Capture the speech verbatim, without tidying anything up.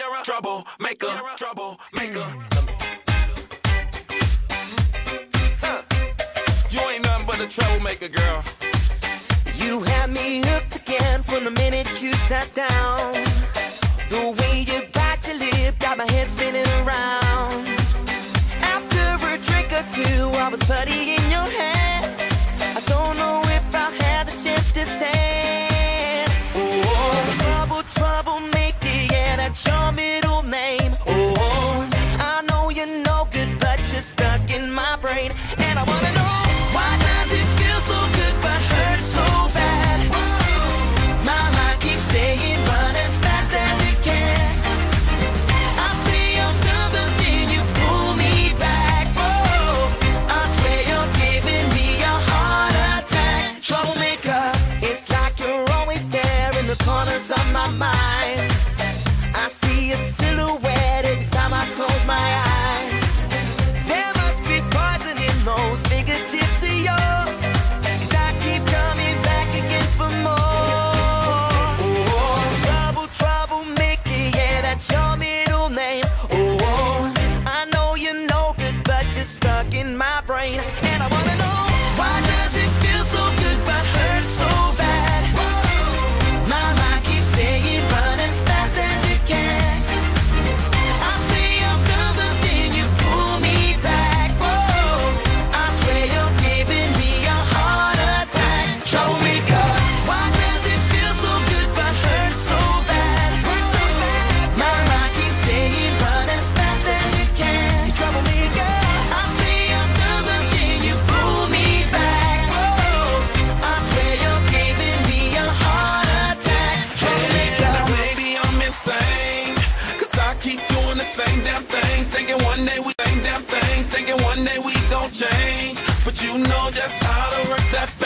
You're a troublemaker. You're a troublemaker. Huh. You ain't nothing but a troublemaker, girl. You had me hooked again from the minute you sat down. The way you bite your lip got my head spinning around. After a drink or two, I was putty in your hands. I don't know if I had the strength to stand. Oh, trouble, troublemaker, yeah, that's your middle name. Oh, I know you're no good, but you're stuck in my brain. And I wanna know, why does it feel so good but hurt so bad? My mind keeps saying run as fast as you can. I say I'm done, but then you pull me back. Whoa, I swear you're giving me a heart attack. Troublemaker, it's like you're always there in the corners of my mind. I see a silhouette every time I close my eyes. There must be poison in those fingertips of yours, 'cause I keep coming back again for more. Oh, trouble, troublemaker, yeah, that's your middle name. Oh, I know you're no good, but you're stuck in my brain. And I wanna know, why does it feel so good but hurt so bad? My mind keeps saying run as fast as you can. I say I'm done, but then you pull me back. Whoa, I swear you're giving me a heart attack. Troublemaker, why does it feel so good but hurt so bad? My mind keeps saying run as fast as you can. You troublemaker, I say I'm done, but then you pull me back. Whoa, I swear you're giving me a heart attack. Troublemaker. Now maybe I'm insane, 'cause I keep doing the same damn thing. Thinking one day we same damn thing. Thinking one day we gon' change. But you know just how to work that